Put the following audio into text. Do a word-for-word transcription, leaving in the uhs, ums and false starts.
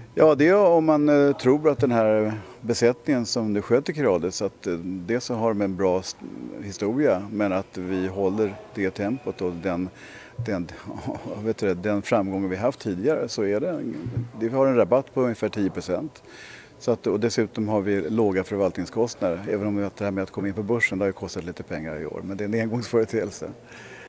Ja, det är om man eh, tror att den här besättningen som nu sköter Creades, att eh, det så har de en bra st- historia, men att vi håller det tempot och den, den, vet du, det, den framgången vi haft tidigare, så är det, det vi har en rabatt på ungefär tio procent. Så att, och dessutom har vi låga förvaltningskostnader, även om det här med att komma in på börsen, det har ju kostat lite pengar i år, men det är en engångsföreteelse.